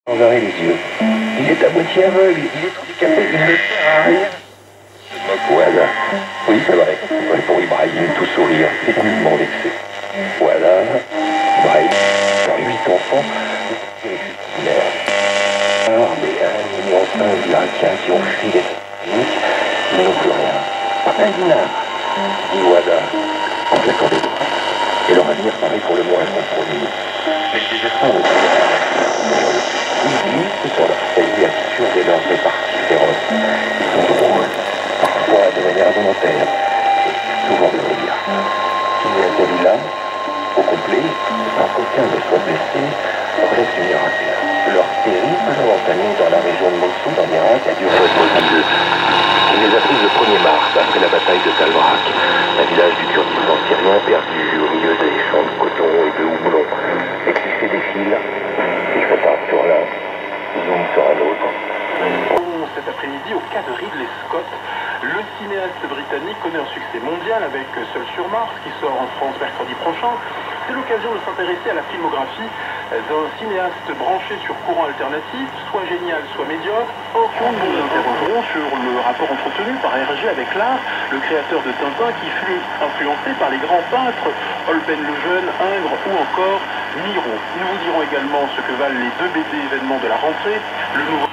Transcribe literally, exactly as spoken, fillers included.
Enverrez les yeux. Il est à moitié aveugle, il est handicapé, il ne sert à rien. Je me moque au hasard. Oui, c'est vrai. Ouais, pour Ibrahim, tout sourire, est nullement vexé. Voilà, Ibrahim, par huit enfants, extraordinaire. Alors, des un million cinq d'Irakiens qui ont fui les États-Unis, ils n'ont plus rien. Pas un dinar. Dit Wada, en claquant des doigts. Et leur avenir paraît pour le moins compromis. Mais le désespoir ne ils glissent sur leur cahier absurde et leur répartie féroce. Ils sont drôles, parfois de manière involontaire, et souvent de rire. Il y a celui-là, au complet, sans qu'aucun ne soit blessé, relève du miracle. Leur périple, entamé dans la région de Mossoul, en Irak, a duré mobile. Il les a pris le premier mars, après la bataille de Talbrak, un village du Kurdistan syrien perdu au milieu des champs de coton et de houblon. Les clichés défilent, ils font un sur l'un, zoom sur un autre. Cet après-midi, au cas de Ridley Scott, le cinéaste britannique connaît un succès mondial avec Seul sur Mars, qui sort en France mercredi prochain. C'est l'occasion de s'intéresser à la filmographie d'un cinéaste branché sur courant alternatif, soit génial, soit médiocre. Au fond, nous nous interrogerons sur le rapport entretenu par Hergé avec l'art, le créateur de Tintin qui fut influencé par les grands peintres Holbein le Jeune, Ingres ou encore Miro. Nous vous dirons également ce que valent les deux B D événements de la rentrée, le nouveau